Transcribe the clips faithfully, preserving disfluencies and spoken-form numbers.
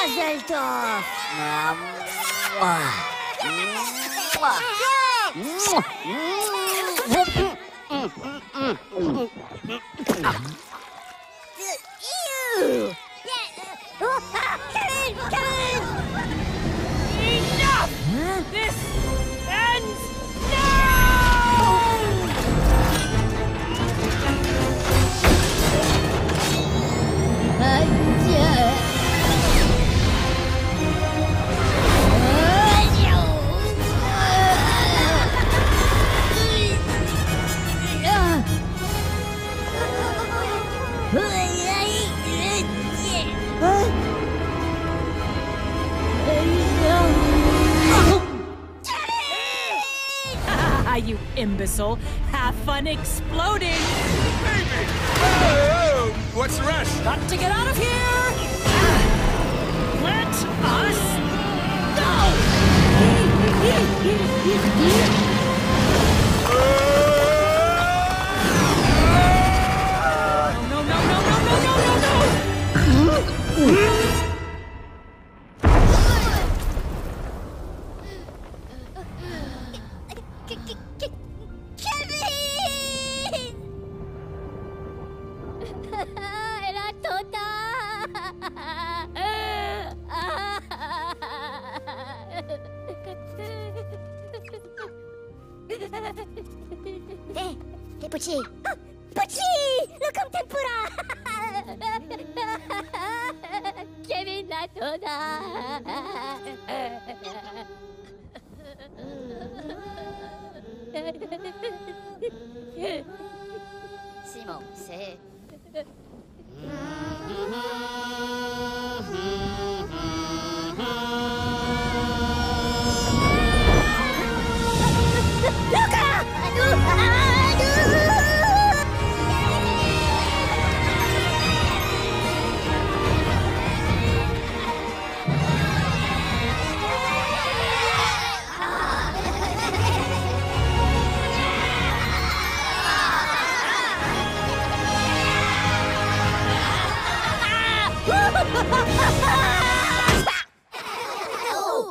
Mazel tov! Ew! Kevin! Kevin! Enough! Huh? This ends now! You imbecile. Have fun exploding. Baby! Oh, what's the rush? Got to get out of here. Let us go. No, no, no, no, no, no, no, no, no. Hey, hey, Pucci! Oh, Pucci! Look ang tempura! Kevin na to na! Simon, c'est... Luca! Aduh! Aduh!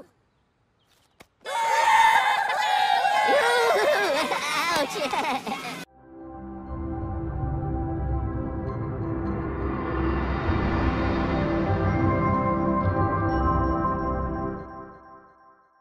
Ouch!